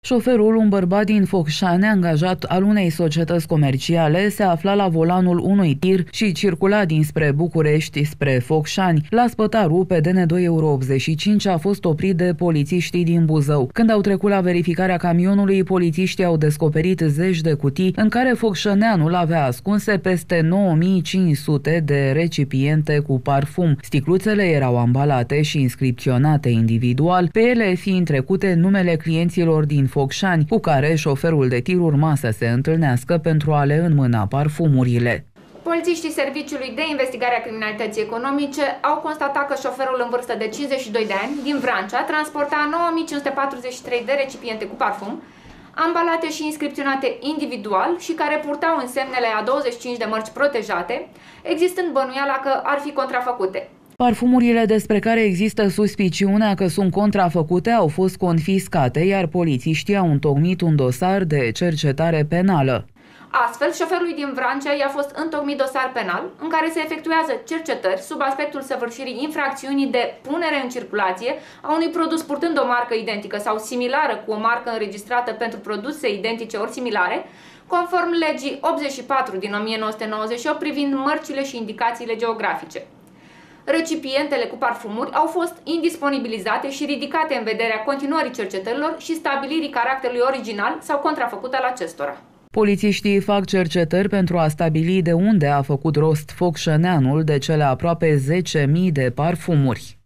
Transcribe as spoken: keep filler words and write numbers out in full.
Șoferul, un bărbat din Focșani, angajat al unei societăți comerciale, se afla la volanul unui tir și circula dinspre București spre Focșani. La Spătaru, pe D N doi optzeci și cinci, a fost oprit de polițiștii din Buzău. Când au trecut la verificarea camionului, polițiștii au descoperit zeci de cutii în care focșăneanul avea ascunse peste nouă mii cinci sute de recipiente cu parfum. Sticluțele erau ambalate și inscripționate individual, pe ele fiind trecute numele clienților din Focșani, cu care șoferul de tir urma să se întâlnească pentru a le înmâna parfumurile. Polițiștii Serviciului de Investigare a Criminalității Economice au constatat că șoferul în vârstă de cincizeci și doi de ani, din Vrancea, transporta nouă mii cinci sute patruzeci și trei de recipiente cu parfum, ambalate și inscripționate individual și care purtau însemnele a douăzeci și cinci de mărci protejate, existând bănuiala că ar fi contrafăcute. Parfumurile despre care există suspiciunea că sunt contrafăcute au fost confiscate, iar polițiștii au întocmit un dosar de cercetare penală. Astfel, șoferului din Vrancea i-a fost întocmit dosar penal în care se efectuează cercetări sub aspectul săvârșirii infracțiunii de punere în circulație a unui produs purtând o marcă identică sau similară cu o marcă înregistrată pentru produse identice ori similare, conform legii optzeci și patru din o mie nouă sute nouăzeci și opt privind mărcile și indicațiile geografice. Recipientele cu parfumuri au fost indisponibilizate și ridicate în vederea continuării cercetărilor și stabilirii caracterului original sau contrafăcut al acestora. Polițiștii fac cercetări pentru a stabili de unde a făcut rost focșăneanul de cele aproape zece mii de parfumuri.